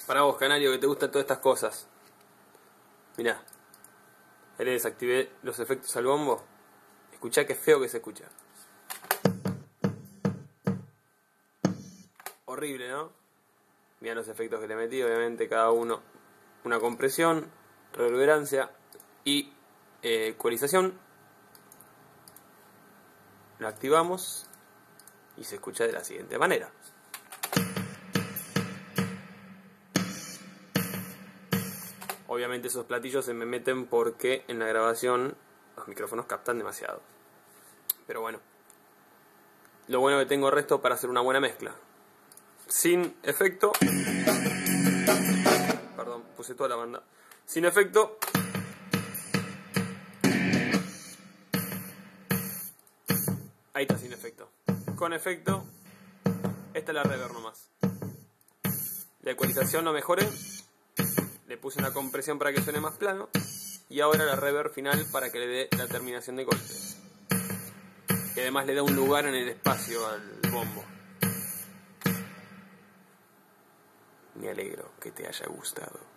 Para vos, canario, que te gustan todas estas cosas. Mirá. Ahí le desactivé los efectos al bombo. Escuchá qué feo que se escucha. Horrible, ¿no? Mirá los efectos que le metí, obviamente cada uno una compresión, reverberancia y ecualización. Lo activamos y se escucha de la siguiente manera. Obviamente esos platillos se me meten porque en la grabación los micrófonos captan demasiado. Pero bueno, lo bueno que tengo resto para hacer una buena mezcla. Sin efecto. Perdón, puse toda la banda. Sin efecto. Ahí está, sin efecto. Con efecto. Esta es la reverb nomás. La ecualización lo mejoré. Le puse una compresión para que suene más plano. Y ahora la reverb final para que le dé la terminación de golpe. Y además le da un lugar en el espacio al bombo. Me alegro que te haya gustado.